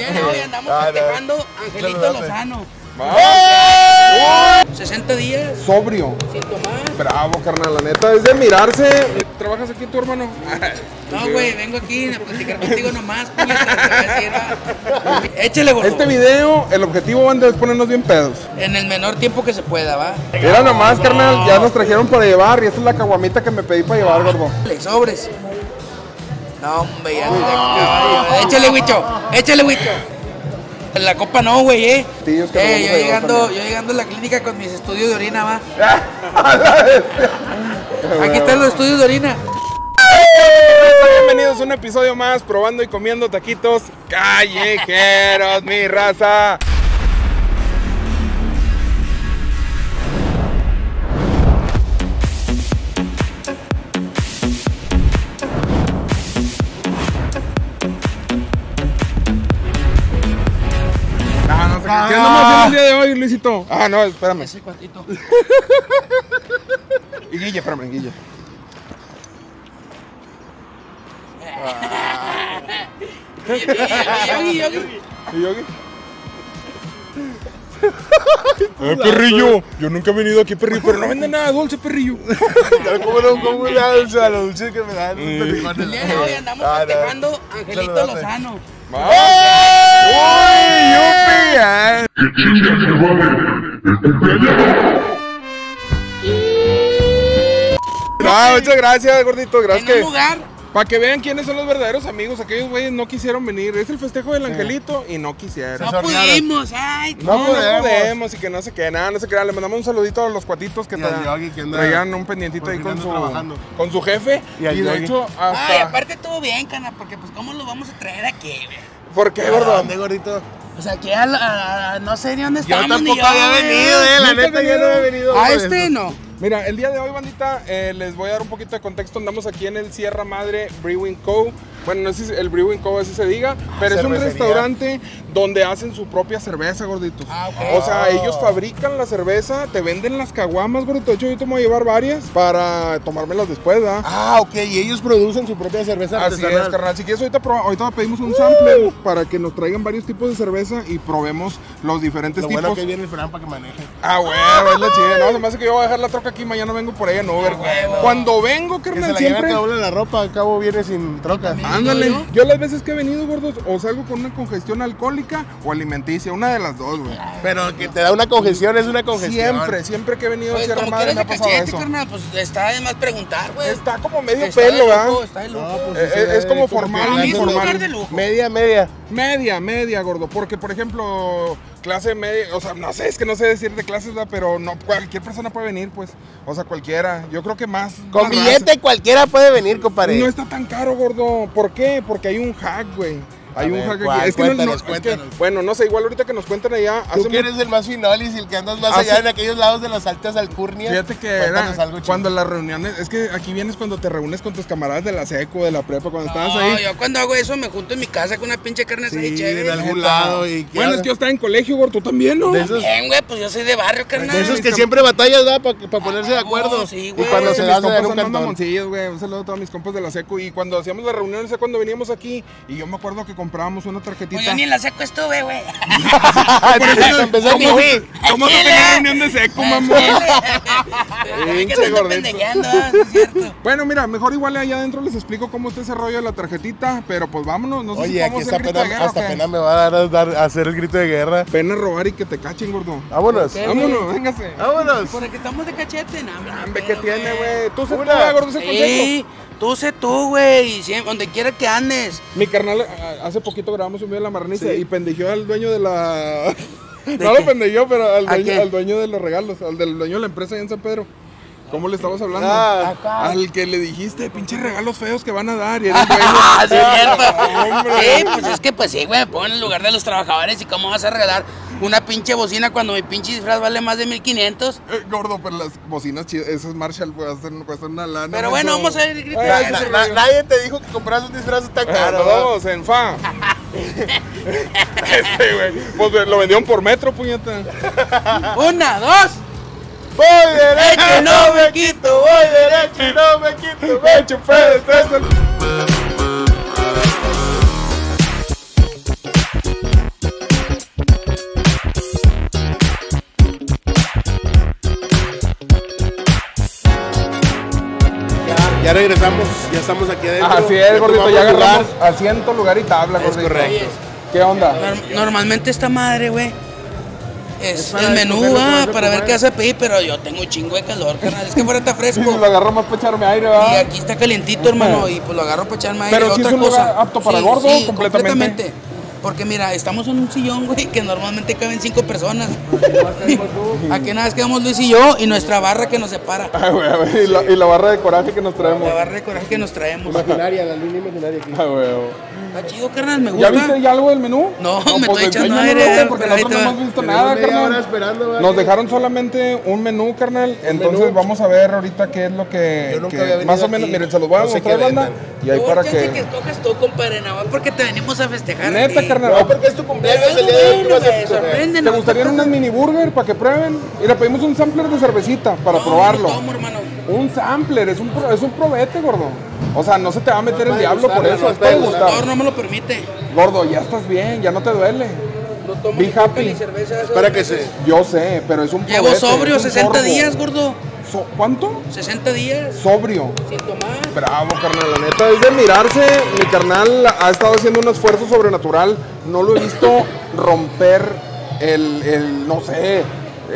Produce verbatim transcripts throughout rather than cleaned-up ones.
Hoy andamos ah, festejando no. Angelito Lozano. ¡Oh! sesenta días. Sobrio. Siento más. Bravo, carnal, la neta es de mirarse. ¿Trabajas aquí tu hermano? No, güey, vengo aquí a platicar contigo nomás. Échale, gordo. Este video, el objetivo van de ponernos bien pedos. En el menor tiempo que se pueda, ¿va? Era nomás, carnal, ya nos trajeron para llevar y esta es la caguamita que me pedí para llevar, gordo. Sobres. No, hombre, ya no. Échale, Huicho, échale, Huicho. La copa no, güey, eh. Tíos que eh yo, llegando, yo llegando a la clínica con mis estudios de orina, va. Aquí están los estudios de orina. Bienvenidos a un episodio más, probando y comiendo taquitos callejeros, mi raza. Ah, ¿qué andamos haciendo el día de hoy, Luisito? Ah, no, espérame. Ese cuatito. Y Guille, espérame, Guille. Yogi, Yogi. ¿Y Yogi? Eh, perrillo, yo nunca he venido aquí, perrillo, pero no venden nada dulce, perrillo. ¿Cómo no? ¿Cómo nada dulce? A lo dulce que me dan. El día de hoy andamos festejando Angelito Lozano. ¡Uy, yupi! ¡Que chinga se vale! No, muchas gracias, gordito, gracias. En un que... lugar. Para que vean quiénes son los verdaderos amigos, aquellos güeyes no quisieron venir. Es el festejo del Angelito y no quisieron. No pudimos, ay. No, No podemos. podemos. no podemos y que no se quede nada, no se crean. Le mandamos un saludito a los cuatitos que Y al tra- Yogi que anda- traían un pendientito ahí con porque su, anda trabajando. con su jefe. Y Y, al de Yogi. hecho, hasta... Ay, aparte estuvo bien, cana, porque pues cómo lo vamos a traer aquí, güey. ¿Por qué, ¿A gordo? dónde, gordito? O sea, aquí a, la- a- no sé ni dónde Yo estamos ni tampoco había güey. venido, eh. La ¿Nunca neta, has yo no he venido. A por este eso. no. Mira, el día de hoy, bandita, eh, les voy a dar un poquito de contexto. Andamos aquí en el Sierra Madre Brewing Co. Bueno, no sé si el Brewing Co. así se diga, pero es un cervecería. restaurante donde hacen su propia cerveza, gorditos. Ah, ok. O sea, ellos fabrican la cerveza, te venden las caguamas, gordito. De hecho, yo te voy a llevar varias para tomármelas después, ¿verdad? Ah, ok, y ellos producen su propia cerveza Así es, artesanal. carnal. Si quieres, ahorita, proba- ahorita pedimos un sample para que nos traigan varios tipos de cerveza y probemos los diferentes Lo tipos. bueno que viene el Fran para que maneje. Ah, huevo, es la chida. No, se me hace que yo voy a dejar la troca aquí, mañana vengo por ella en Uber. huevo. Cuando vengo, Que se carnal, la lleve siempre... cada uno en la ropa, al cabo viene sin troca. Ándale. ¿Yo? Yo las veces que he venido, gordos, o salgo con una congestión alcohólica o alimenticia, una de las dos, güey. Pero que te da una congestión, es una congestión. Siempre, siempre que he venido a Pues Sierra como Madre quieras me ha de pasado cachete, eso. carnal, pues está de más preguntar, güey. Está como medio Está de pelo, ¿verdad? lujo, está de lujo. No, pues, Eh, sí, eh, es eh, como que formal, Para mí es un informal. lugar de lujo. Media, media. Media, media, gordo. Porque, por ejemplo, clase media, o sea, no sé, es que no sé decir de clases, ¿verdad? Pero no, cualquier persona puede venir, pues. O sea, cualquiera. Yo creo que más. Con más billete cualquiera puede venir, raza. compadre. No está tan caro, gordo. ¿Por qué? Porque hay un hack, güey. Hay A un ver, hack ¿cuál? aquí. Es que no- no, Cuéntanos, es que, cuéntanos. bueno, no sé, igual ahorita que nos cuenten allá. Tú hace que mu- eres el más finolis y el que andas más Hace- allá en aquellos lados de las altas alcurnias. Fíjate que Cuéntanos era algo chido. cuando las reuniones, es que aquí vienes cuando te reúnes con tus camaradas de la seco, de la prepa, cuando estabas No, ahí. yo cuando hago eso me junto en mi casa con una pinche carne asada y Sí, chévere. de algún Neta. lado. Y que- Bueno, es que yo estaba en colegio, gordo, tú también, ¿no? De esos, Bien, güey, pues yo soy de barrio, carnal. de esos que Mis siempre batallas, ¿verdad? Para ponerse de Ah, acuerdo. no, sí, y güey. cuando Mis se da, se compas dan un son más cantón. mamoncillos, güey. Un saludo a todos mis compas de la seco. Y cuando hacíamos las reuniones, ¿sabes? Cuando veníamos aquí, y yo me acuerdo que comprábamos una tarjetita. Pues yo ni en la seco estuve, güey. Por eso empezó ¿Cómo, como se- ¿Cómo se tenía reunión de seco, mamá? Ay, que te ando gordito. pendejeando, ¿ah? Sí es cierto. Bueno, mira, mejor igual allá adentro les explico cómo está ese rollo de la tarjetita, pero pues vámonos, no sé si Oye, aquí podemos esta hacer grito de pena, guerra, hasta ¿o qué? pena me va a dar, a dar a hacer el grito de guerra. Pena robar y que te cachen, gordo. Vámonos. ¿Qué? Vámonos, véngase. Vámonos. Porque estamos de cachete, no, Hombre, ¿qué tiene, güey? Tú se tú, Una. gordo, ese consejo. Sí, tú sé tú, güey, y siempre- donde quiera que andes. Mi carnal, a- hace poquito grabamos un video de la marraniza Sí. y pendejeó al dueño de la... No lo pendejeó, pero al ¿A dueño, qué? al dueño de los regalos, al del dueño de la empresa allá en San Pedro. ¿Cómo le estabas hablando? Ah, Acá. Al que le dijiste, pinches regalos feos que van a dar y era el dueño. Ah, sí, es cierto. Hombre. Sí, pues es que pues sí, güey, me pongo en el lugar de los trabajadores y cómo vas a regalar una pinche bocina cuando mi pinche disfraz vale más de mil quinientos. Eh, gordo, pero las bocinas chidas, esas Marshall cuestan, cuestan una lana. Pero ¿no? bueno, Eso- vamos a ir grito de Ay, guerra. ese Na- rollo. nadie te dijo que compras un disfraz tan Ah, caro. nos ¿verdad? vamos en fa. Este, güey. Pues lo vendieron por metro, puñeta. Una, dos. Voy derecho Eche, y no me quito, voy derecho y no me quito. Me chupé de tres. Ya regresamos, ya estamos aquí adentro. Así es, ya gordito, tomamos ya agarramos lugar. asiento, lugar y tabla, Es gordito. correcto. ¿Qué onda? Norm- Normalmente esta madre, güey, es, Es para el menú, escoger lo que ah, vas a para ver comer. qué vas a pedir, pero yo tengo un chingo de calor, carnal. Es que fuera está Sí, fresco. lo agarro más para echarme aire, Y ¿verdad? aquí está calientito, hermano, y pues lo agarro para echarme aire. Pero sí Otra es un cosa. lugar apto para gordo, completamente. Porque mira, estamos en un sillón, güey, que normalmente caben cinco personas. Aquí nada más quedamos Luis y yo y nuestra barra que nos separa. Ah, güey, y, la, y la barra de coraje que nos traemos. La barra de coraje que nos traemos. Imaginaria, la línea imaginaria aquí. Ah, güey. Está chido, carnal, me ¿Ya gusta. viste ya algo del menú? No, me estoy echando enséñamelo, aire, güey, porque pero ahí nosotros te no va. hemos visto Tenemos nada, media hora carnal. esperando, ¿vale? Nos dejaron solamente un menú, carnal. Entonces menú. vamos a ver ahorita qué es lo que, Yo nunca que había venido más o menos, aquí. miren, se los voy a No sé mostrar, qué banda. vendan. Y ahí Yo para chance que que. escojas tú, compadre, nada más porque te venimos a festejar. Neta, aquí. carnal. No, porque es tu cumpleaños Pero el día de hoy. bueno, tú vas a güey, comer. sorpréndenos. ¿Te gustarían unas mini burger para que prueben? Mira, pedimos un sampler de cervecita para No, probarlo. no tomo, hermano. Un sampler, es un, pro- es un probete, gordo. O sea, no se te va a meter el puede diablo gustar, por no eso, nos es para puede gustar. No, no me lo permite. Gordo, ya estás bien, ya no te duele. No tomo Be ni coca happy. ni cerveza. hace Para dos que se... meses. Yo sé, pero es un Llevo probete, sobrio es un sesenta sorbo. días, gordo. So- ¿Cuánto? sesenta días Sobrio. sin tomar. Bravo, carnal, la neta es de mirarse. Mi carnal ha estado haciendo un esfuerzo sobrenatural. No lo he visto romper el, el no sé,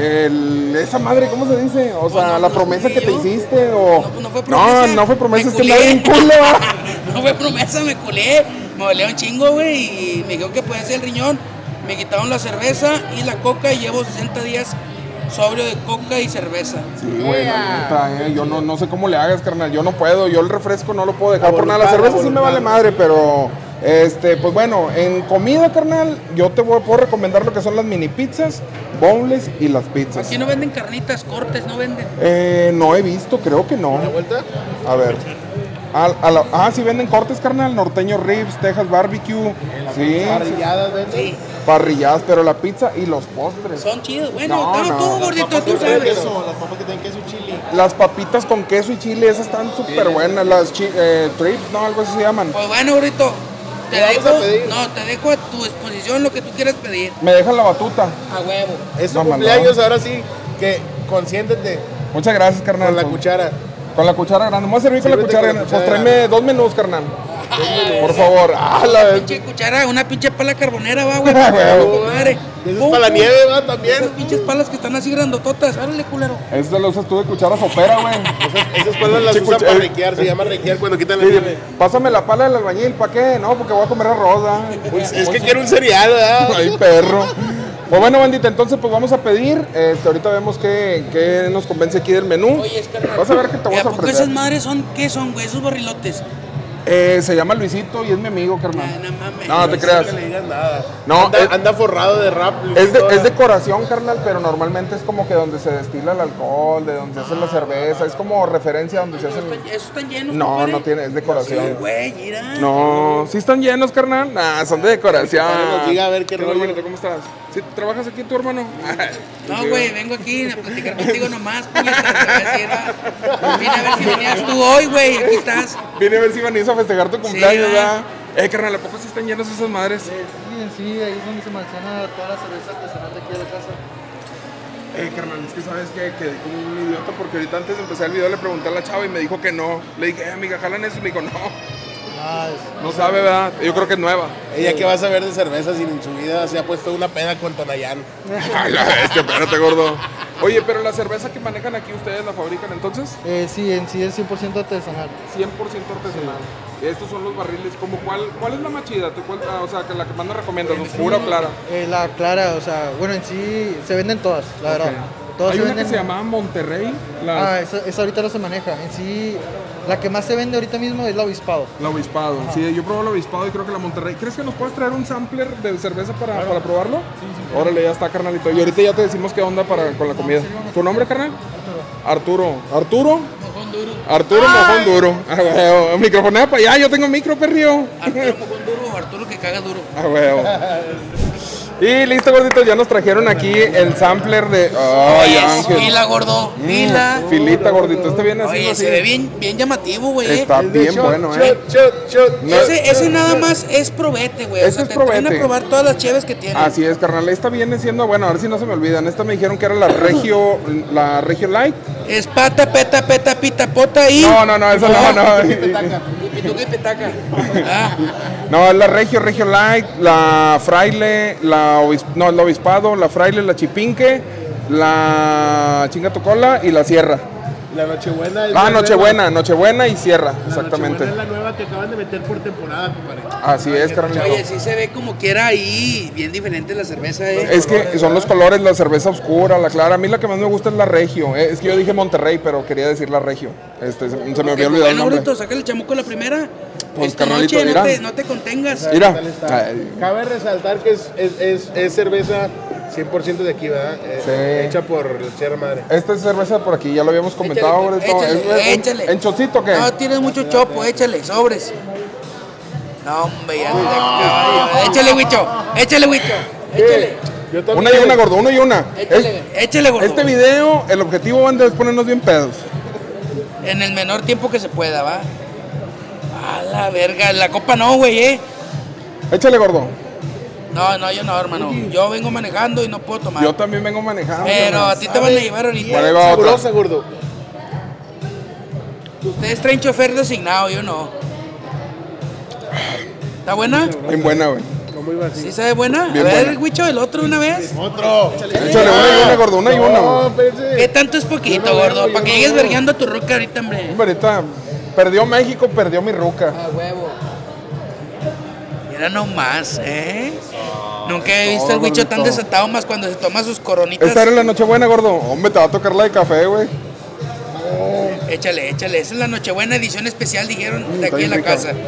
el, esa madre, ¿cómo se dice? O sea, Pues no, la no promesa fui que te yo. hiciste o... No, pues no fue promesa. No, no fue promesa, Me es que culé. andaba bien culo. No fue promesa, me culé. Me dolía un chingo, güey. Y me dijeron que podía ser el riñón. Me quitaron la cerveza y la coca y llevo sesenta días sobrio de coca y cerveza. Sí, güey, la neta, eh, yo no, no sé cómo le hagas, carnal. Yo no puedo, yo el refresco no lo puedo dejar por nada. La voluntad, cerveza la sí me vale voluntad. madre, pero... Este, pues bueno, en comida, carnal, yo te voy- puedo recomendar lo que son las mini pizzas, boneless y las pizzas. Aquí no venden carnitas, cortes, no venden. Eh, no he visto, creo que no. ¿Una vuelta? A ver. A- a la- ah, sí venden cortes, carnal. Norteño ribs, Texas barbecue. Sí, sí, Parrilladas, ¿ven? Sí, parrilladas, pero la pizza y los postres. son chidos. Bueno, No, pero no. tú, gordito, tú Papas con sabes. queso, las papas que tienen queso y chili. Las papitas con queso y chile, esas están súper buenas. Las chi- eh, trips, ¿no? Algo así se llaman. Pues bueno, gordito, te ¿Qué vamos dejo, a pedir? no, te dejo a tu disposición lo que tú quieras pedir. Me dejan la batuta. A huevo. Es tu No, cumpleaños, ahora sí, que consiéntete Muchas gracias, carnal. con la cuchara. Con la cuchara grande. Me voy a servir con la Sírvete cuchara con la grande. Pues cuchara tráeme dos menús, carnal. Por favor. Ah, la Pinche cuchara, una pinche pala carbonera, va, güey. Ah, huevo. Madre. Y eso Pum, es para la pum. nieve, va, también. Esas pinches palas que están así grandototas. Árale, culero. Eso lo usas tú de cuchara sopera, güey. Esas palas las Sí, usan cuch- para eh, requear, se llama requear cuando quitan la Sí, nieve. pásame la pala del albañil, ¿para qué? No, porque voy a comer arroz, ¿ah? Pues es que quiero un cereal, ¿verdad? Ay, perro. Pues bueno, bandita, entonces pues vamos a pedir. Este, ahorita vemos qué, qué nos convence aquí del menú. Oye, es carnal. Vas a ver que te voy ¿Y a a poco sorprender. esas madres son, qué son, güey? Esos barrilotes. Eh, se llama Luisito y es mi amigo, Ay, carnal. no mames. No, te No creas. que le digan nada. No, anda, es- anda forrado de rap. Es, de- Luisito, es decoración, carnal, pero normalmente es como que donde se destila el alcohol, de donde se hace la cerveza. Es como referencia a donde se hace el... ¿Esos están llenos, No, compadre? no tiene, es Sí, decoración. güey, mira. No, ¿sí están llenos, carnal? Nah, son de decoración. Que nos diga a ver qué rollo. hermanito, ¿cómo estás? ¿Sí trabajas aquí tu hermano? No, güey, vengo aquí a platicar contigo nomás, puñetas, te voy a decir, va. Vine a ver si venías tú hoy, güey, aquí estás. Vine a ver si venís a festejar tu cumpleaños, Sí, ¿verdad? Eh, carnal, ¿a poco sí están llenos esas madres? Sí, en sí, ahí es donde se almacena toda la cerveza artesanal de aquí de la casa. Eh, carnal, es que sabes que quedé como un idiota porque ahorita antes de empezar el video le pregunté a la chava y me dijo que no. Le dije, eh, amiga, jalan eso y me dijo, no. Ah, es- No sabe, ¿verdad? Yo creo que es nueva. Ella que va a saber de cerveza si en su vida se ha puesto una peda con Tonayán. Ay, la bestia, espérate, gordo. Oye, pero la cerveza que manejan aquí ustedes la fabrican entonces eh, sí, en sí es cien por ciento artesanal. cien por ciento artesanal. Estos son los barriles, como cuál, ¿cuál es la más chida? ¿Tú cuál- ah, o sea, que la que más me recomiendas, oscura o clara? Eh, la clara, o sea, bueno, en sí se venden todas, la verdad. Todas Hay se una venden. que se llamaba Monterrey, la, Ah, esa, esa ahorita no se maneja. En sí, la que más se vende ahorita mismo es la Obispado. la Obispado. Sí, yo probé la Obispado y creo que la Monterrey. ¿Crees que nos puedes traer un sampler de cerveza para, para probarlo? Sí, sí. Órale, ya está, carnalito. Y ahorita ya te decimos qué onda para, con la comida. ¿Tu nombre, carnal? Arturo. ¿Arturo? Mojón duro. Arturo Mojón Duro. Ah, huevo. Microfonea para allá, yo tengo micro, perrío. Arturo Mojón duro o Arturo que caga duro. Ah, huevo. Y listo, gorditos, ya nos trajeron aquí el sampler de... ¡Ay, Es Ángel! fila, gordo. Mm, Fila. Filita, gordito. Este viene así. Oye, se ve bien, bien llamativo, güey. Está Es de bien shot, bueno, eh. Shot, shot, shot. No- Ese, ese nada más es probete, güey. O Ese sea, es te traen probete. a probar todas las cheves que tiene. Así es, carnal. Esta viene siendo, bueno, a ver si no se me olvidan. Esta me dijeron que era la Regio, la Regio Light. Es pata, peta, peta, pita, pota y... No, no, no, eso no, no. Y pituca y petaca. Ah, No, es la Regio, Regio Light, la Fraile, la obis- no, el Obispado, la Fraile, la Chipinque, la Chinga tu Cola y la Sierra. La Nochebuena es Ah, la Nochebuena, nueva. Nochebuena y Sierra, La exactamente. Nochebuena es la nueva que acaban de meter por temporada, compadre. Así es, carnal. oye, sí se ve como quiera ahí, bien diferente la cerveza, eh. Es que son los colores, la cerveza oscura, la clara. A mí la que más me gusta es la Regio. eh. Es que yo dije Monterrey, pero quería decir la Regio. Este, se, se me había olvidado el Bueno, nombre. ahorita saca el chamuco la primera. Pues, Esta carnalito, noche no mira. te, no te contengas. Mira. ¿Qué tal está? Ay. Cabe resaltar que es, es, es, es cerveza cien por ciento de aquí, ¿verdad? Eh, Sí. Hecha por Sierra Madre. Esta es cerveza por aquí, ya lo habíamos comentado. Échale, gordito. échale, ¿Es- es un- échale. ¿En chocito o qué? No tienes mucho chopo, échale, sobres. No, hombre, ya no te acabas. Échale, Huicho, échale, Huicho. Échale, Yo también. Una y una, gordo, una y una. échale, Es- échale, gordo. este video, el objetivo van es ponernos bien pedos. En el menor tiempo que se pueda, ¿va? A la verga, la copa no, güey, eh. Échale, gordo. No, no, yo no, hermano. Yo vengo manejando y no puedo tomar. Yo también vengo manejando. Pero carnal. a ti te van a llevar ahorita. Bueno, ahí va otra. Sabrosa, gordo. Ustedes traen chofer designado, yo no. ¿Está buena? Bien buena, güey. ¿Cómo iba así? ¿Sí sabe buena? Bien a ver, buena. Huicho, el otro una vez. Otro. Échale una y una, gordo, una y una. No, güey. espérense. ¿Qué tanto es poquito, Yo no gordo? bebo, Para yo que no llegues bebo. vergueando a tu ruca ahorita, hombre. Hombre, ahorita perdió México, perdió mi ruca. A huevo. Mira nomás, ¿eh? Nunca he visto al Huicho tan gordito. desatado más cuando se toma sus coronitas. Esta era la Nochebuena, gordo. Hombre, te va a tocar la de café, güey. Échale, échale. Esa es la Nochebuena edición especial, dijeron, de está aquí en bien la rica. casa.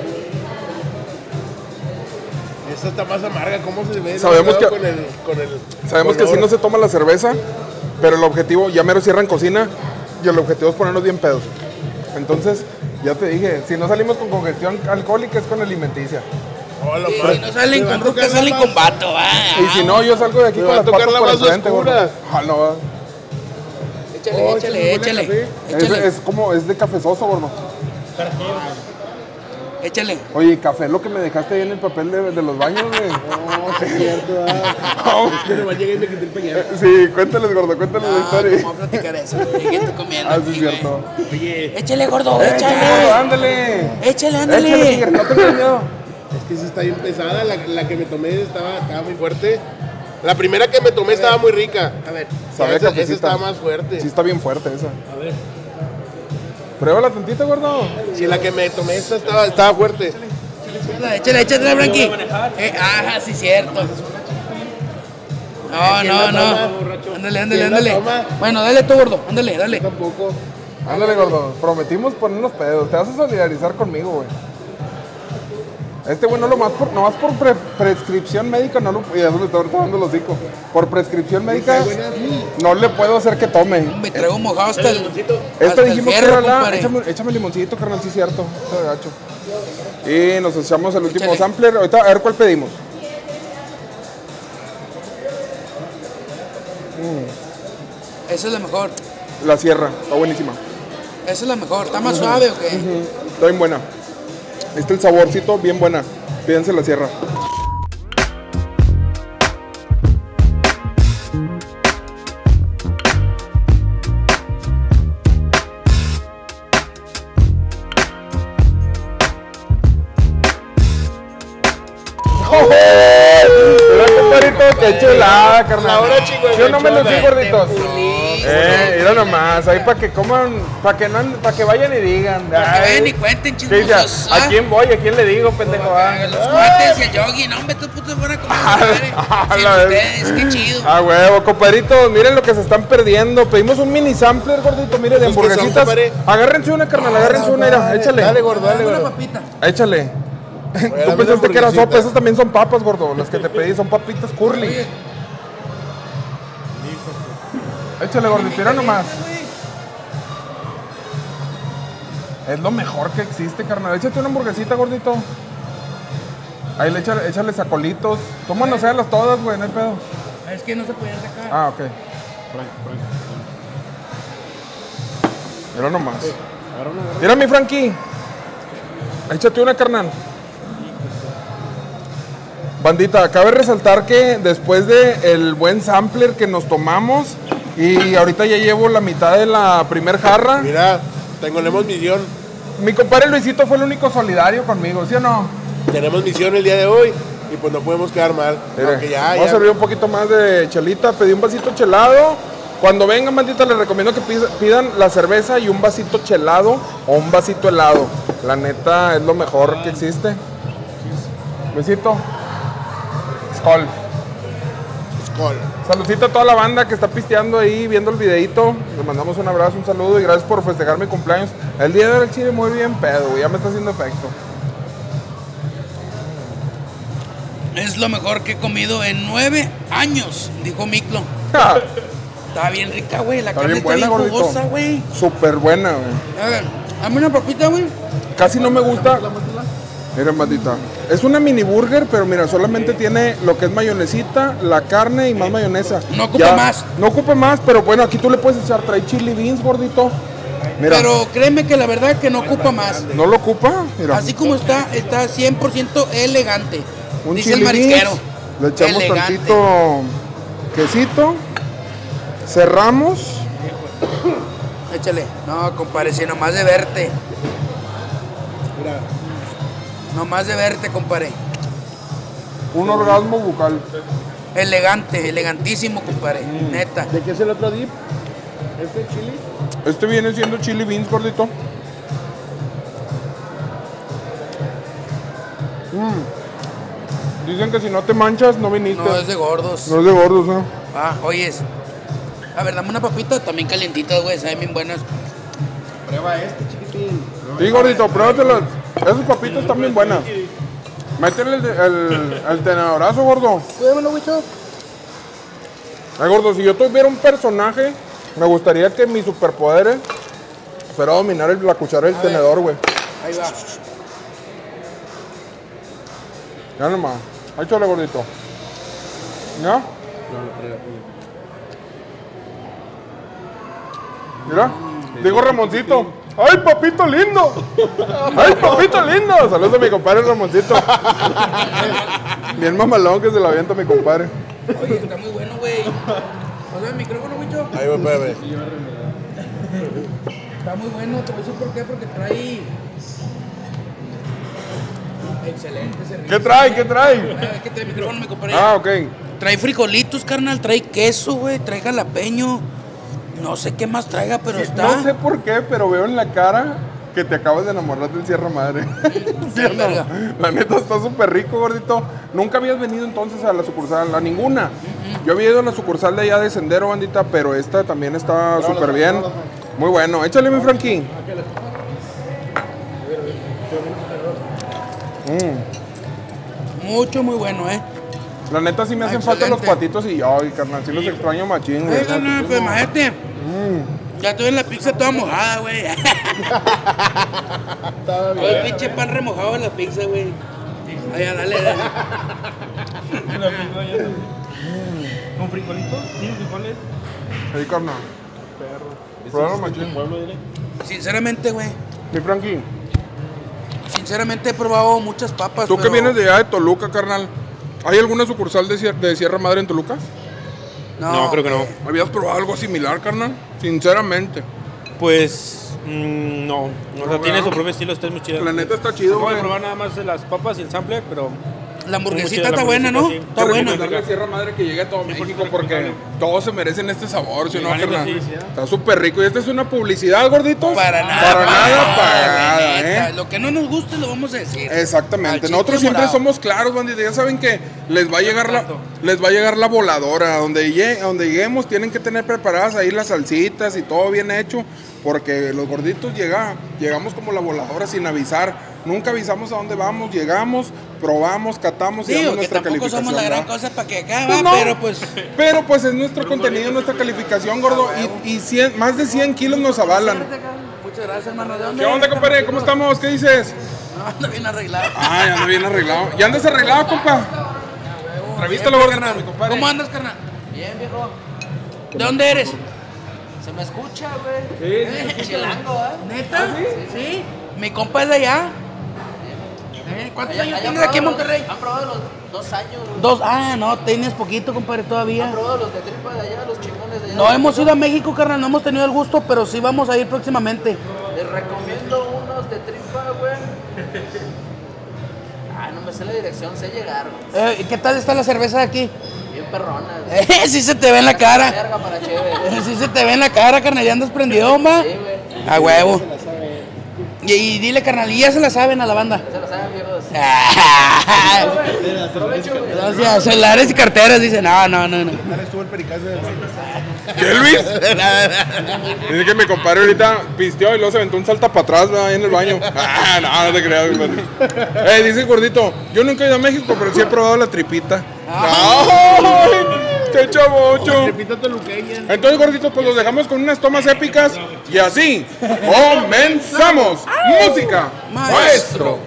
Esta está más amarga. ¿Cómo se ve? Sabemos Cuidado que- Con el, con el Sabemos que color. sí no se toma la cerveza, pero el objetivo, ya mero cierran cocina y el objetivo es ponernos bien pedos. Entonces, ya te dije, si no salimos con congestión alcohólica es con alimenticia. Hola, Y madre. si no salen Te va con a ruca, tocar salen la con más- vato, va. Y si no, yo salgo de aquí Me con va a las tocar patas la por más enfrente, gordo. oscura. Ah, no, va. Échale, Oh, échale, échale, échale. es, Échale, es como, es de cafezoso, gordo. échale. Oye, café es lo que me dejaste ahí en el papel de, de los baños, güey. No, sí es cierto. ah. Que nomás llegué y me quité el pañal. Sí, cuéntales, gordo, cuéntales la Ah, historia. ¿cómo platicar eso? Llegué tú comiendo Ah, sí, aquí, es güey. cierto. Oye, Échale, gordo, Échale, gordo, échale. ándale. Échale, Échale, ándale. tigre, no tengas miedo. es que sí está bien pesada. La, la que me tomé estaba, estaba muy fuerte. La primera que me tomé estaba muy rica. A ver. Sabe a esa, esa cafecita. estaba más fuerte. Sí, está bien fuerte esa. A ver. Pruébala tantito, gordo. Si la que me tomé esta estaba, estaba fuerte. Échale, échale, Branqui. Eh, ah, sí, cierto. No, ¿Quién no, la no. toma? Ándale, ándale, ¿Quién la ándale. toma? Bueno, dale tú, gordo. Ándale, dale. Tampoco. Ándale, gordo. Prometimos ponernos pedos. Te vas a solidarizar conmigo, güey. Este güey no lo más por, nomás por pre- prescripción médica, no lo, y eso le está dando el hocico. Por prescripción médica, no le puedo hacer que tome. Me traigo mojado hasta el. Esta hasta el dijimos que fierro, era la. compadre. Échame, échame limoncito, carnal, sí, cierto. Está gacho. Y nos echamos el último Échale. sampler. Ahorita, a ver cuál pedimos. Esa es la mejor. La sierra, está buenísima. Esa es la mejor. ¿Está más suave o qué? Está bien buena. Este el saborcito, bien buena. Pídense la sierra. Mira, compadrito, qué chulada, carnal. Ahora, chingüe, Yo no me lo chula. digo, gorditos. Pulí. Eh, mira nomás, ahí para que coman, para que no, para que vayan y digan. Para que ay, vayan y cuenten, ¿qué dice? chismosos. ¿A quién voy? ¿A quién le digo, pendejo? Ah, Los cuates y el yogi. No, hombre, tú putos van a comer. madre. a Sin la vez. ustedes, qué chido. Ah, huevo, compadritos, miren lo que se están perdiendo. Pedimos un mini sampler, gordito, mire, de ¿Estos qué son, hamburguesitas. compadre? Agárrense una, carnal, agárrense una, mira, échale. Dale, gordo, dale, Una gordo. papita. Échale. dame Tú una pensaste que era hamburguesita. sopa, esas también son papas, gordo. Las que te pedí son papitas curly. Échale, gordito, mira nomás. Es lo mejor que existe, carnal. Échate una hamburguesita, gordito. Ahí le échale, échale sacolitos. Tú manosealas todas, güey, no hay pedo. Es que no se podían sacar. Ah, ok. Mira nomás. Mira mi Frankie. Échate una, carnal. Bandita, cabe resaltar que después de el buen sampler que nos tomamos y ahorita ya llevo la mitad de la primer jarra. Mira, tenemos misión. Mi compadre Luisito fue el único solidario conmigo, ¿sí o no? Tenemos misión el día de hoy y pues no podemos quedar mal. Mire, Aunque ya, vamos ya. a servir un poquito más de chelita. Pedí un vasito chelado. Cuando vengan, bandita, les recomiendo que pis- pidan la cerveza y un vasito chelado o un vasito helado. La neta es lo mejor que existe. Besito. Skol. Skol. Saludcita a toda la banda que está pisteando ahí, viendo el videito. Les mandamos un abrazo, un saludo y gracias por festejar mi cumpleaños. El día de hoy el chile muy bien pedo, güey, ya me está haciendo efecto. Es lo mejor que he comido en nueve años, dijo Miklo. Ja, Está bien rica, güey. La Está carne bien está buena, bien gordito. jugosa, güey. Súper buena, güey. A ver, dame una papita, güey. Casi no me gusta. Miren, bandita. Es una mini burger, pero mira, solamente tiene lo que es mayonesita, la carne y más mayonesa. No ocupa más. No ocupa más, pero bueno, aquí tú le puedes echar, trae chili beans, gordito. Mira, Pero créeme que la verdad que no ocupa más. no lo ocupa, mira. Así como está, está cien por ciento elegante. Un Dice el chili marisquero. beans, le echamos Elegante. tantito quesito, cerramos. Échale. No, compadre, si nomás de verte. Mira, Nomás de verte, compadre. Un orgasmo bucal. Elegante, elegantísimo, compadre. Neta. ¿de qué es el otro dip? ¿Este chili? Este viene siendo chili beans, gordito. Mm. Dicen que si no te manchas, no viniste. No, es de gordos. No es de gordos, ¿no? Ah, oyes. A ver, dame una papita también calientita, güey. Saben bien buenas. Prueba este, chiquitín. Sí, gordito, pruébatelas. Esas papitas están bien buenas. Métele el, el, el tenedorazo, gordo. Cuídamelo, güicho. Ay, gordo, si yo tuviera un personaje, me gustaría que mis superpoderes fuera dominar el- la cuchara del A ver. tenedor, güey. Ahí va. Ya nomás. Ahí échale, gordito. ¿Ya? Mira. Digo Ramoncito. ¡Ay, papito lindo! ¡Ay, papito lindo! Saludos a mi compadre Ramoncito. Bien mamalón que se la avienta mi compadre. Oye, está muy bueno, güey. O sea, el micrófono, güicho. Ahí voy, espérame. Está muy bueno. Te voy a decir por qué. Porque trae... Excelente servicio. ¿Qué trae? ¿Qué trae? Ah, es que trae micrófono, mi compadre. Ah, ok. Trae frijolitos, carnal. Trae queso, güey. Trae jalapeño. No sé qué más traiga, pero está... No sé por qué, pero veo en la cara que te acabas de enamorar del Sierra Madre. ¿Sí o no? verga. La neta está súper rico, gordito. Nunca habías venido entonces a la sucursal, a ninguna. Yo había ido a la sucursal de allá de Sendero, bandita, pero esta también está súper bien. Muy bueno. Échale, mi Frankie. Mm. Mucho, muy bueno, ¿eh? La neta sí me hacen falta los Excelente. patitos y ay, carnal, sí los extraño machín, güey. Ay, carnal, pues imagínate. Mm. Ya estoy en la pizza toda mojada, güey. Oye, pinche pan remojado en la pizza, güey. Ay, ya, dale, dale. ¿Con frijolitos? ¿Tienes frijoles? Ahí, carnal. Pruébalo, machín. Sinceramente, güey. Mi Frankie, Sinceramente he probado muchas papas. tú que pero- vienes de allá de Toluca, carnal. ¿Hay alguna sucursal de, Sier- de Sierra Madre en Toluca? No, creo que no. ¿Habías probado algo similar, carnal? Sinceramente. Pues mm, no, o sea, No, tiene ¿verdad? su propio estilo, está muy chido. La neta está chido, Acabo de güey. probar nada más las papas y el sampler, pero La hamburguesita Muy chida la está buena, ¿no? hamburguesita, sí. Está Hay que buena. recomendarle a Sierra Madre que llegue a todo México porque porque recomendable. todos se merecen este sabor, ¿sí o no, la neta, carnal? sí, sí. Está súper rico. ¿Y esta es una publicidad, gordito? Para nada. Para nada pagada, la neta. ¿eh? Lo que no nos guste lo vamos a decir. Exactamente. Al chiste Nosotros siempre morado. somos claros, bandita. Ya saben que les va a llegar la, les va a llegar la voladora. Donde, llegue- donde lleguemos tienen que tener preparadas ahí las salsitas y todo bien hecho. Porque los gorditos llega, llegamos como la voladora sin avisar. Nunca avisamos a dónde vamos, llegamos, probamos, catamos y Digo damos que nuestra tampoco calificación. somos la gran ¿verdad? cosa para que acá Pues va, no. pero pues Pero pues es nuestro contenido, nuestra calificación, gordo. Y, y cien- más de cien kilos nos avalan. muchas gracias, hermano. ¿De dónde ¿Qué onda, eres? compadre? ¿Cómo estamos? ¿Qué dices? anda bien arreglado. Ah, ya anda bien arreglado. ¿Ya andas arreglado, compa? Revístalo, Bien, gordito, carnal. mi compadre. ¿Cómo andas, carnal? Bien, viejo. ¿De dónde eres? Se me escucha, güey. ¿Eh? Chilango, ¿eh? ¿Neta? ¿Sí? Mi compa es de allá. ¿Eh? ¿Cuántos Allá- años allá tienes aquí en probado los- Monterrey? Han probado los dos años, güey. Dos. Ah, no, tienes poquito, compadre, Han todavía. probado los de tripa de allá, los chingones de allá. No hemos ido a México, carnal, no hemos tenido el gusto, pero sí vamos a ir próximamente. Les recomiendo unos de tripa, güey. Ay, no me sé la dirección, sé llegar, güey. Eh, ¿Qué tal está la cerveza de aquí? Bien perrona, güey. Eh, sí se te ve en la cara. Verga para chévere, güey. Sí se te ve en la cara, carnal, ya andas prendido, ma. Sí, güey. A huevo. Y, y dile, carnal, y ya se la saben a la banda. Se lo saben, viejos. Aprovecho, güey. Gracias, celulares y carteras, dice, no, no, no, no. ¿Tal estuvo el pericazo de ¿Qué, Luis? Dice que mi compadre ahorita pisteó y luego se aventó un salta para atrás, ¿verdad? Ahí en el baño. Ah, no, no te creas, compadre. Eh, dice el gordito, yo nunca he ido a México, pero sí he probado la tripita. ¡Ay! ¡Qué chavocho! Repita toluqueña. Entonces, gordito, pues los dejamos con unas tomas épicas y así comenzamos. Música, maestro.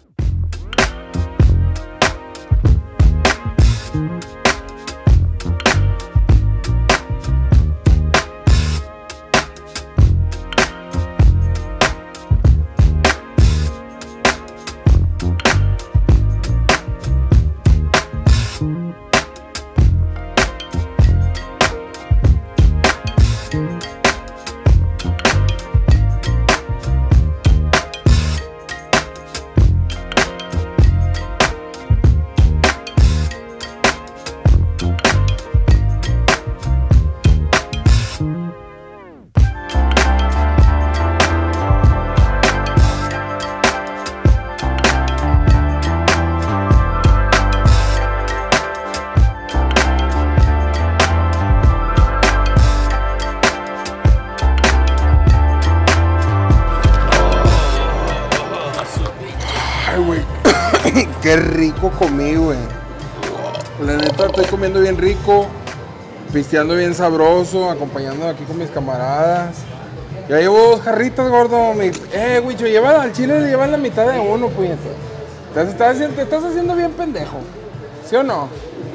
Ay, güey. Qué rico comí, güey. La neta, estoy comiendo bien rico, pisteando bien sabroso, acompañando aquí con mis camaradas. Ya llevo dos jarritas, gordo. Mi... Eh, güey, lleva al chile le llevan la mitad de uno, puñeta. Te estás, haciendo, te estás haciendo bien pendejo. ¿Sí o no?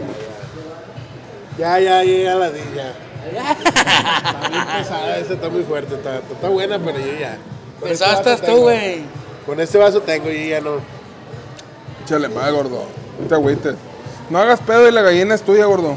Ya, ya, ya, ya la di, ya. Está bien pesada, esa está muy fuerte. Está, está buena, pero yo ya. Con este Pensaste vaso tú, tengo. güey. Con este vaso tengo y ya no. Échale más, gordo. No te agüites. No hagas pedo y la gallina es tuya, gordo.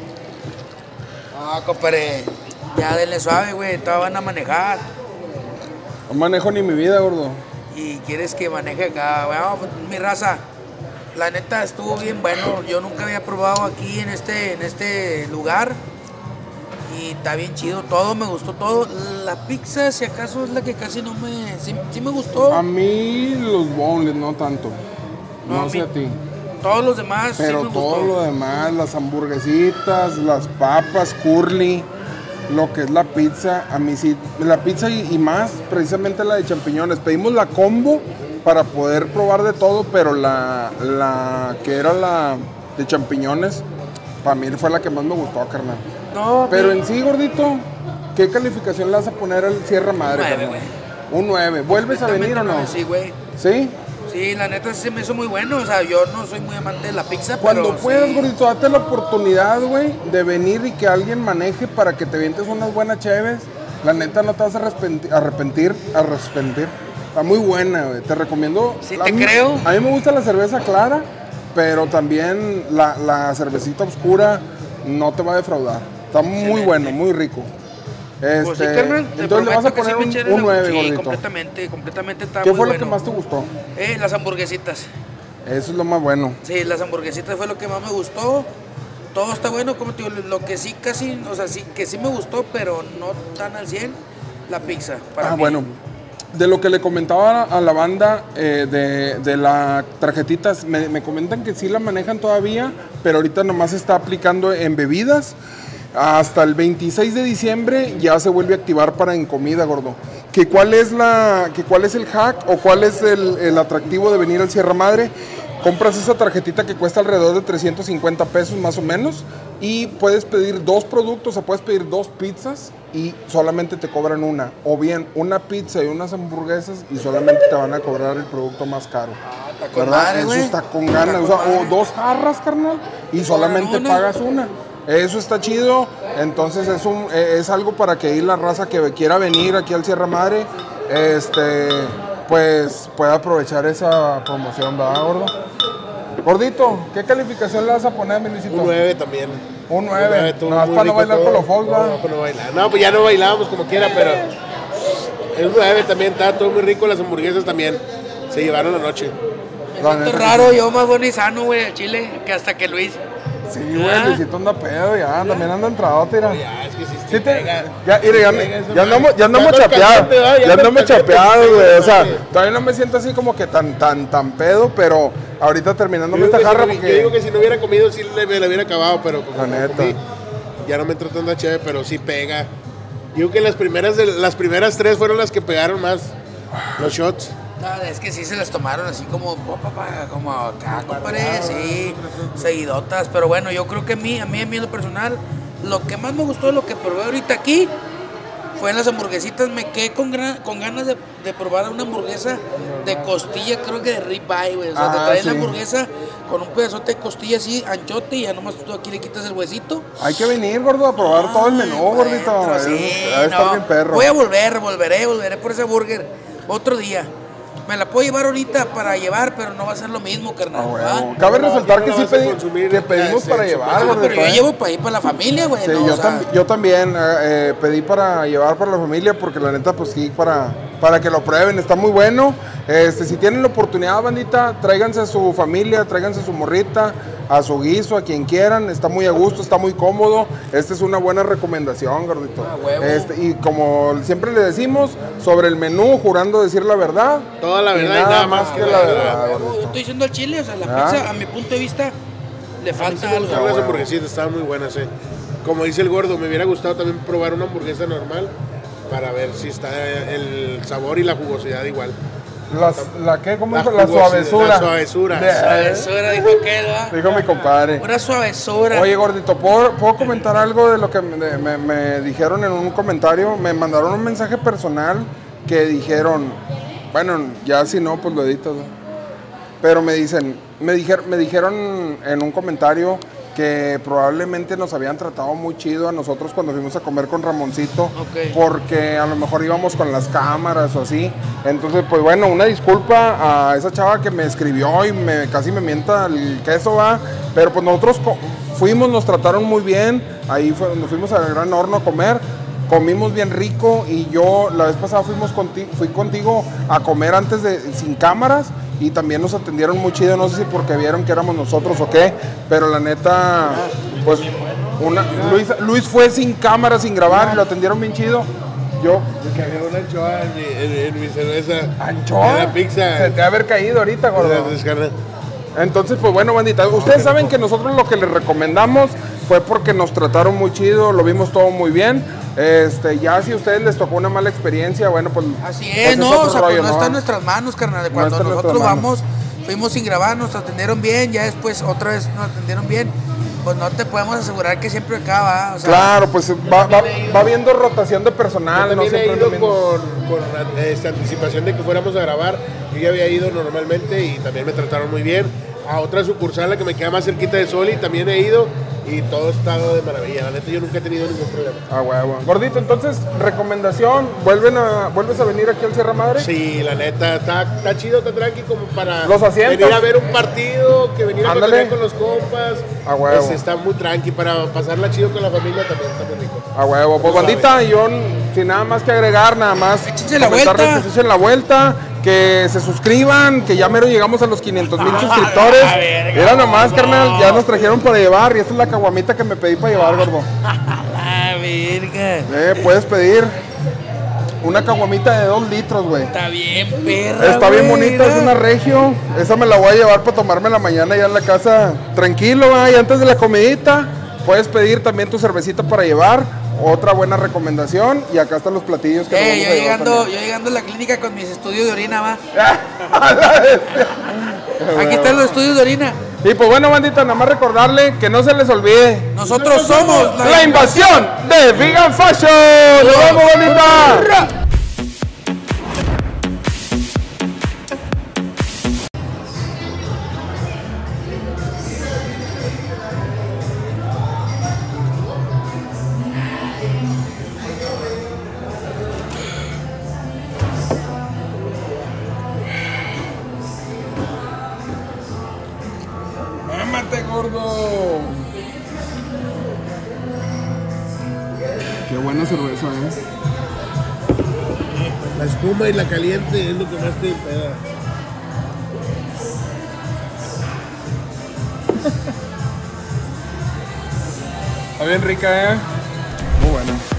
No, compadre. Ya denle suave, güey. Todavía van a manejar. No manejo ni mi vida, gordo. Y quieres que maneje acá. Bueno, pues, mi raza. La neta estuvo bien bueno. Yo nunca había probado aquí en este, en este lugar. Y está bien chido. Todo me gustó todo. La pizza, si acaso, es la que casi no me. Sí, sí me gustó. A mí los boneless no tanto. No, No, a sé mí- a ti. Todos los demás Pero sí me todo gustó. lo demás, las hamburguesitas, las papas, curly, lo que es la pizza, a mí sí, la pizza y, y más, precisamente la de champiñones. Pedimos la combo para poder probar de todo, pero la, la que era la de champiñones, para mí fue la que más me gustó, carnal. No, Pero mi- en sí, gordito, ¿qué calificación le vas a poner al Sierra Madre, nueve, carnal? Un nueve. ¿Vuelves a venir o no? Sí, güey. ¿Sí? Sí, la neta sí se me hizo muy bueno. O sea, yo no soy muy amante de la pizza, Cuando pero puedas, sí. gordito, date la oportunidad, güey, de venir y que alguien maneje para que te vientes unas buenas cheves. La neta no te vas a arrepentir, arrepentir, arrepentir. Está muy buena, güey. Te recomiendo. Sí, a te mí- creo. A mí me gusta la cerveza clara, pero también la, la cervecita oscura no te va a defraudar. Está muy bueno, muy rico. Este, Pues sí, carnal, te entonces le vas a prometo que poner sí me un, echaré un la- nueve, sí, gordito. completamente, completamente está ¿Qué muy fue lo bueno. que más te gustó? Eh, las hamburguesitas. Eso es lo más bueno. Sí, las hamburguesitas fue lo que más me gustó. Todo está bueno, como te digo, lo que sí casi, o sea, sí que sí me gustó, pero no tan al cien, la pizza. Para Ah, mí. bueno. De lo que le comentaba a la banda eh, de, de las tarjetitas, me, me comentan que sí la manejan todavía, pero ahorita nomás se está aplicando en bebidas. Hasta el veintiséis de diciembre ya se vuelve a activar para en comida, gordo. ¿Que cuál es la, que cuál es el hack o cuál es el, el atractivo de venir al Sierra Madre? Compras esa tarjetita que cuesta alrededor de trescientos cincuenta pesos más o menos, Y puedes pedir dos productos, o puedes pedir dos pizzas y solamente te cobran una. O bien una pizza y unas hamburguesas y solamente te van a cobrar el producto más caro. Está con ¿Verdad? madre, Eso güey. está con ganas. O, sea, o dos jarras, carnal, y solamente una. pagas una. Eso está chido. Entonces es un es algo para que ahí la raza que quiera venir aquí al Sierra Madre, este, pues pueda aprovechar esa promoción, ¿verdad, gordo? Gordito, ¿qué calificación le vas a poner, mi Luisito? Un nueve también. Un nueve. estuvo Nada más muy para no rico bailar todo. con los Fox, No, ¿verdad? para no bailar. No, pues ya no bailábamos como quiera, pero el nueve también estaba todo muy rico. Las hamburguesas también se llevaron la noche. Me La siento neta que raro, sí. yo más bueno y sano, güey, a Chile, que hasta que Luis. Sí, güey, Ah. Luisito anda pedo ya, también anda entrado, tira. Ya, es que sí, Sí sí te, pega. ya, mire, ya, Pega esa ya andamos, madre. ya andamos Ya andas chapeados, caliente, ¿verdad? Ya ya andas andamos caliente, chapeados, sí, güey, o sea, sí. todavía no me siento así como que tan, tan, tan pedo, pero ahorita terminando Yo esta digo, que jarra si, no- porque... yo digo que si no hubiera comido, sí le, me la hubiera acabado, pero como La no neta. comí, ya no me entró tanta chévere, pero sí pega. Digo que las primeras, de- las primeras tres fueron las que pegaron más los shots. No, es que sí se las tomaron así como, po, pa, pa, como acá, compadre, sí, seguidotas. Pero bueno, yo creo que a mí, a mí, a mí en lo personal, lo que más me gustó de lo que probé ahorita aquí fue en las hamburguesitas. Me quedé con, gran- con ganas de, de probar una hamburguesa de costilla, creo que de ribeye, güey. O sea, te Ah, traen sí. la hamburguesa con un pedazote de costilla así, anchote, y ya nomás tú aquí le quitas el huesito. Hay que venir, gordo, a probar todo el menú, Ay, gordito. maestro, Eso- sí, debe estar no. bien perro. Voy a volver, volveré, volveré por ese burger otro día. Me la puedo llevar ahorita para llevar, pero no va a ser lo mismo, carnal. Ah, huevo. ¿va? Cabe No, resaltar aquí que no sí la vas a pedí- consumir, que pedimos eh, para sí, llevar, sí, Ah, gordito, pero yo ¿eh? llevo para ir para la familia, güey. Sí, no, yo, o sea, tam- yo también eh, eh, pedí para llevar para la familia porque la neta pues sí, para, para que lo prueben, está muy bueno. Este, si tienen la oportunidad, bandita, tráiganse a su familia, tráiganse a su morrita, a su guiso, a quien quieran, está muy a gusto, está muy cómodo. Esta es una buena recomendación, gordito. Ah, huevo. Este, y como siempre le decimos, sobre el menú, jurando decir la verdad. Toda la verdad y nada más que la verdad. Yo gordito. estoy diciendo al chile, o sea, la Ah. pizza, a mi punto de vista, le falta Sí, algo. me las hamburguesitas estaban muy buenas, eh. Como dice el gordo, me hubiera gustado también probar una hamburguesa normal para ver si está el sabor y la jugosidad igual. Las- ¿La qué? ¿Cómo La dijo? La jugosidad, suavesura. la suavesura. De- Suavesura, dijo aquel, ¿va? Dijo mi compadre. Una suavesura. Oye, gordito, ¿puedo, ¿puedo comentar algo de lo que me, me- me dijeron en un comentario? Me mandaron un mensaje personal que dijeron, bueno, ya si no, pues lo editas, ¿no? Pero me dicen, me dijeron, me dijeron en un comentario que probablemente nos habían tratado muy chido a nosotros cuando fuimos a comer con Ramoncito, Ok. porque a lo mejor íbamos con las cámaras o así. Entonces, pues bueno, una disculpa a esa chava que me escribió y me casi me mienta el queso, va. Pero pues nosotros co- fuimos, nos trataron muy bien. Ahí fue, nos fuimos al Gran Horno a comer. Comimos bien rico y yo la vez pasada fuimos contigo, fui contigo a comer antes de sin cámaras y también nos atendieron muy chido, no sé si porque vieron que éramos nosotros o qué, pero la neta, pues una, Luis, Luis fue sin cámara, sin grabar y lo atendieron bien chido. Yo, Que había una anchoa en mi, en- en mi cerveza. ¿anchoa? En la pizza. Se te va a haber caído ahorita, gordo. Gracias, carnal. Entonces, pues bueno, bandita, ustedes saben que nosotros lo que les recomendamos fue porque nos trataron muy chido, lo vimos todo muy bien. Este, ya si a ustedes les tocó una mala experiencia, bueno, pues Así pues es, no, otro o sea, rollo, pues no ¿no? está en nuestras manos, carnal. Cuando está en nosotros nuestras manos. vamos, fuimos sin grabar, nos atendieron bien, ya después otra vez nos atendieron bien. Pues no te podemos asegurar que siempre acaba, o sea, Claro, pues va, va, va habiendo rotación de personal, Yo no también he siempre es lo ido mismo. con, con esta anticipación de que fuéramos a grabar. Yo ya había ido normalmente y también me trataron muy bien. A otra sucursal, la que me queda más cerquita de Soli, también he ido y todo ha estado de maravilla. La neta, yo nunca he tenido ningún problema. Ah, huevo. Gordito, entonces, recomendación, ¿vuelven a, ¿vuelves a venir aquí al Sierra Madre? Sí, la neta, está, está chido, está tranqui como para Los asientos. venir a ver un partido, que venir a Ándale. comer con los compas. A huevo. Este, está muy tranqui para pasarla chido con la familia, también está muy rico. A huevo, pues bandita, y yo sin nada más que agregar, nada más Échense la comentarles vuelta. que se echen la vuelta, que se suscriban, que ya mero llegamos a los quinientos mil suscriptores. Mira nomás, carnal, ya nos trajeron para llevar y esta es la caguamita que me pedí para llevar, gordo. la verga. Eh, puedes pedir una caguamita de dos litros, güey. Está bien, perra. Está bien güey, bonita, es mira. una regio. Esa me la voy a llevar para tomarme la mañana ya en la casa. Tranquilo, va, y antes de la comidita, puedes pedir también tu cervecita para llevar. Otra buena recomendación. Y acá están los platillos que nos Eh, vamos yo a llevar llegando, también. yo llegando a la clínica con mis estudios de orina, va. A la bestia. Aquí están los estudios de orina. Y pues bueno, bandita, nada más recordarle que no se les olvide. Nosotros somos La invasión de Vegan Fashion. ¡Nos vemos, bandita! ¡Mámate, gordo! Qué buena cerveza, ¿eh? La espuma y la caliente es lo que más te pega. Está bien rica, ¿eh? Muy buena.